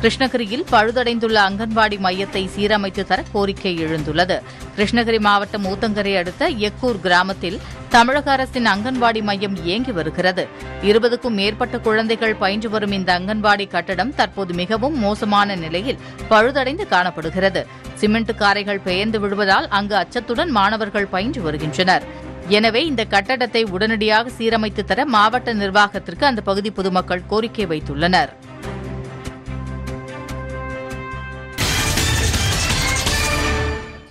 கிருஷ்ணகிரியில் பழுதடைந்துள்ள அங்கன்வாடி மையத்தை சீரமைத்து தர கோரிக்கை எழுந்துள்ளது. கிருஷ்ணகிரி மாவட்டம் ஊத்தங்கரை அடுத்த எக்கூர் கிராமத்தில் தமிழக அரசின் அங்கன்வாடி மையம் இயங்கி வருகிறது. 20க்கும் மேற்பட்ட குழந்தைகள் பயின்று வரும் இந்த அங்கன்வாடி கட்டடம் தற்போது மிகவும் மோசமான நிலையில் பழுதடைந்து காணப்படுகிறது. சிமெண்ட் காரைகள் பெயர்ந்து விழுவதால் அங்கு அச்சத்துடன் மாணவர்கள் பயின்று வருகின்றனர். எனவே இந்த கட்டடத்தை உடனடியாக சீரமைத்து தர மாவட்ட நிர்வாகத்திற்கு அந்த பகுதி பொதுமக்கள் கோரிக்கை வைத்துள்ளனர்.